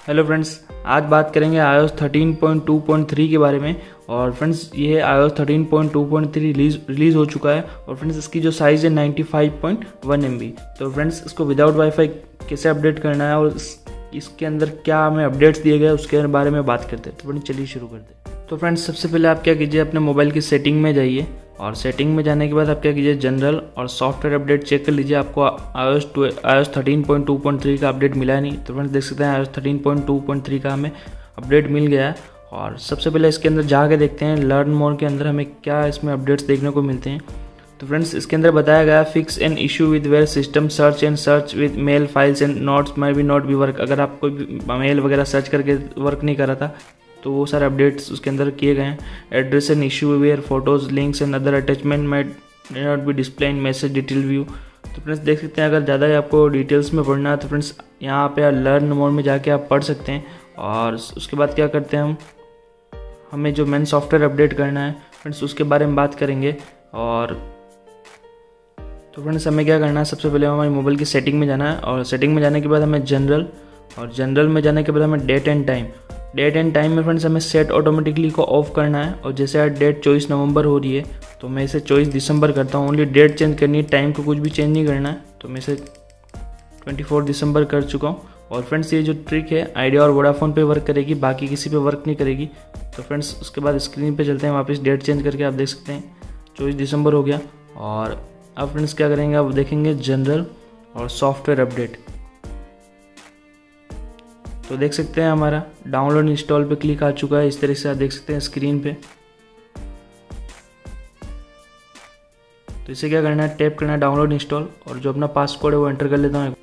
Hello friends, आज बात करेंगे iOS 13.2.3 के बारे में। और फ्रेंड्स ये iOS 13.2.3 रिलीज़ हो चुका है। और फ्रेंड्स इसकी जो साइज़ है 95.1 MB। तो फ्रेंड्स इसको विदाउट वाईफाई कैसे अपडेट करना है और इसके अंदर क्या हमें अपडेट्स दिए गए उसके बारे में बात करते हैं। तो फ्रेंड्स चलिए शुरू करते हैं। तो फ्रेंड्स सबसे पहले आप क्या कीजिए, अपने मोबाइल की सेटिंग में जाइए और सेटिंग में जाने के बाद आप क्या कीजिए, जनरल और सॉफ्टवेयर अपडेट चेक कर लीजिए। आपको iOS 13.2.3 का अपडेट मिला है नहीं। तो फ्रेंड्स देख सकते हैं iOS 13.2.3 का हमें अपडेट मिल गया है। और सबसे पहले इसके अंदर जाके देखते हैं लर्न मोर के अंदर हमें क्या इसमें अपडेट्स देखने को मिलते हैं। तो फ्रेंड्स इसके अंदर बताया गया fix an issue with where system search with mail files and notes may be not be work. अगर आप कोई मेल वगैरह सर्च करके वर्क नहीं कर रहा था तो वो सारे अपडेट्स उसके अंदर किए गए हैं। Address and issue where photos links and other attachment might not be display in message detail view. तो फ्रेंड्स देख सकते हैं, अगर ज़्यादा आपको डिटेल्स में पढ़ना है तो फ्रेंड्स यहाँ पे लर्न मोर में जाके आप पढ़ सकते हैं। और उसके बाद क्या करते हैं, हमें जो मेन सॉफ्टवेयर अपडेट करना है फ्रेंड्स उसके बारे में बात करेंगे। और तो फ्रेंड्स हमें क्या करना है, सबसे पहले हमारे मोबाइल की सेटिंग में जाना है और सेटिंग में जाने के बाद हमें जनरल और जनरल में जाने के बाद हमें डेट एंड टाइम में फ्रेंड्स हमें सेट ऑटोमेटिकली को ऑफ करना है। और जैसे यार डेट 24 नवंबर हो रही है तो मैं इसे 24 दिसंबर करता हूँ। ओनली डेट चेंज करनी है, टाइम को कुछ भी चेंज नहीं करना है। तो मैं इसे 24 दिसंबर कर चुका हूँ। और फ्रेंड्स ये जो ट्रिक है आइडिया और वोडाफोन पे वर्क करेगी, बाकी किसी पे वर्क नहीं करेगी। तो फ्रेंड्स उसके बाद स्क्रीन पे चलते हैं, वापस डेट चेंज करके आप देख सकते हैं 24 दिसंबर हो गया। और अब फ्रेंड्स क्या करेंगे, आप देखेंगे जनरल और सॉफ्टवेयर अपडेट। तो देख सकते हैं हमारा डाउनलोड इंस्टॉल पे क्लिक आ चुका है। इस तरह से आप देख सकते हैं स्क्रीन पे। तो इसे क्या करना है, टैप करना है डाउनलोड इंस्टॉल और जो अपना पासवर्ड है वो एंटर कर लेता हूँ।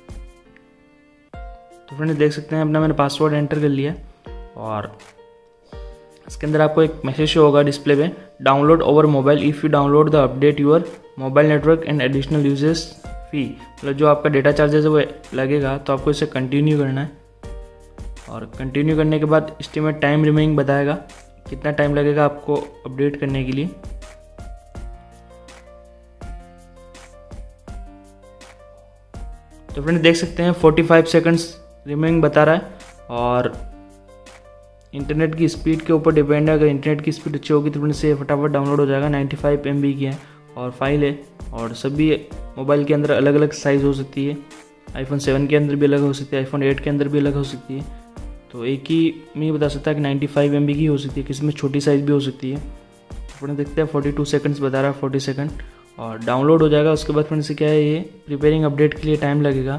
तो फ्रेंड्स देख सकते हैं अपना मैंने पासवर्ड एंटर कर लिया। और इसके अंदर आपको एक मैसेज शो होगा डिस्प्ले पे, download over mobile if you download the update your mobile network and additional usages fee. मतलब जो आपका डेटा चार्जेस है वो लगेगा, तो आपको इसे कंटिन्यू करना है। और कंटिन्यू करने के बाद एस्टिमेट टाइम रिमेनिंग बताएगा कितना टाइम लगेगा आपको अपडेट करने के लिए। तो फ्रेंड्स देख सकते हैं 45 सेकंड्स रिमेनिंग बता रहा है। और इंटरनेट की स्पीड के ऊपर डिपेंड है, अगर इंटरनेट की स्पीड अच्छी होगी तो फ्रेंड्स से फटाफट डाउनलोड हो जाएगा। 95 MB की है और फाइल है। और सभी मोबाइल के अंदर अलग अलग साइज़ हो सकती है। iPhone 7 के अंदर भी अलग हो सकती है, iPhone 8 के अंदर भी अलग हो सकती है। तो एक ही में बता सकता है कि 95 MB की हो सकती है, किसी में छोटी साइज़ भी हो सकती है। फ्रेंड्स देखते हैं 42 सेकंड्स बता रहा है, 40 सेकंड और डाउनलोड हो जाएगा। उसके बाद फ्रेंड्स क्या है, ये प्रिपेयरिंग अपडेट के लिए टाइम लगेगा।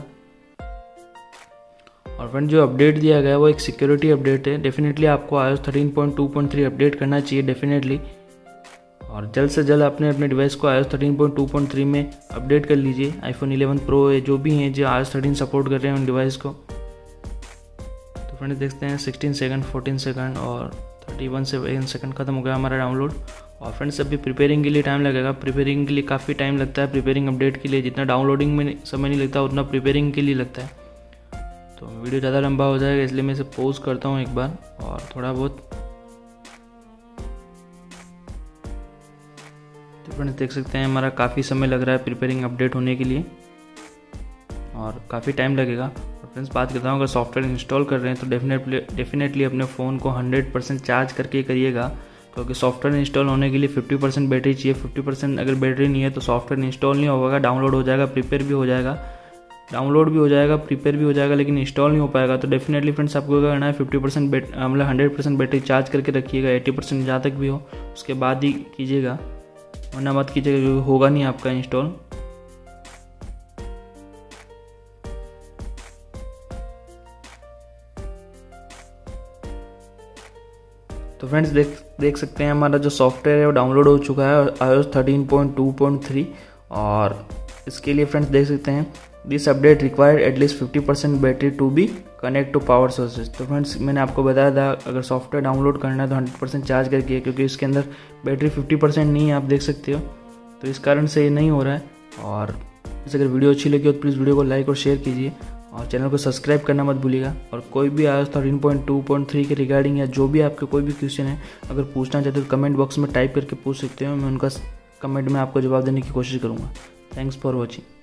और फ्रेंड जो अपडेट दिया गया है वो एक सिक्योरिटी अपडेट है। डेफिनेटली आपको iOS 13.2.3 अपडेट करना चाहिए डेफिनेटली। और जल्द से जल्द अपने डिवाइस को iOS 13.2.3 में अपडेट कर लीजिए। iPhone 11 Pro है, जो भी हैं जो iOS 13 सपोर्ट कर रहे हैं उन डिवाइस को। तो फ्रेंड्स देखते हैं 16 सेकंड, 14 सेकंड और 31 सेकंड खत्म हो गया हमारा डाउनलोड। और फ्रेंड्स अभी प्रिपेयरिंग के लिए टाइम लगेगा। प्रिपेयरिंग के लिए काफ़ी टाइम लगता है। प्रिपेयरिंग अपडेट के लिए जितना डाउनलोडिंग में समय नहीं लगता उतना प्रिपेयरिंग के लिए लगता है। तो वीडियो ज़्यादा लंबा हो जाएगा इसलिए मैं इसे पॉज करता हूँ एक बार और थोड़ा बहुत। तो फ्रेंड्स देख सकते हैं हमारा काफ़ी समय लग रहा है प्रिपेयरिंग अपडेट होने के लिए और काफ़ी टाइम लगेगा। और फ्रेंड्स बात करता हूँ, अगर सॉफ्टवेयर इंस्टॉल कर रहे हैं तो डेफिनेटली अपने फ़ोन को 100% चार्ज करके करिएगा, क्योंकि सॉफ्टवेयर इंस्टॉल होने के लिए 50% बैटरी चाहिए। 50% अगर बैटरी नहीं है तो सॉफ्टवेयर इंस्टॉल नहीं होगा। डाउनलोड हो जाएगा, प्रिपेयर भी हो जाएगा, डाउनलोड भी हो जाएगा, प्रिपेयर भी हो जाएगा, लेकिन इंस्टॉल नहीं हो पाएगा। तो डेफिनेटली फ्रेंड्स आपको क्या करना है, 50% मतलब 100% बैटरी चार्ज करके रखिएगा। 80% जहाँ तक भी हो उसके बाद ही कीजिएगा, वरना मत कीजिएगा क्योंकि होगा नहीं आपका इंस्टॉल। तो फ्रेंड्स देख सकते हैं हमारा जो सॉफ्टवेयर है वो डाउनलोड हो चुका है iOS 13.2.3। और इसके लिए फ्रेंड्स देख सकते हैं this update required at least 50% battery to be connect to power sources. तो फ्रेंड्स मैंने आपको बताया था अगर सॉफ्टवेयर डाउनलोड करना है तो 100% चार्ज करके, क्योंकि इसके अंदर बैटरी 50% नहीं है, आप देख सकते हो। तो इस कारण से ये नहीं हो रहा है। और अगर वीडियो अच्छी लगी हो तो प्लीज़ वीडियो को लाइक और शेयर कीजिए और चैनल को सब्सक्राइब करना मत भूलिएगा। और कोई भी iOS 13.2.3 के रिगार्डिंग या जो भी आपके कोई भी क्वेश्चन है अगर पूछना चाहते हो तो कमेंट बॉक्स में टाइप करके पूछ सकते हो। मैं उनका कमेंट में आपको जवाब देने की कोशिश करूँगा। Thanks for watching.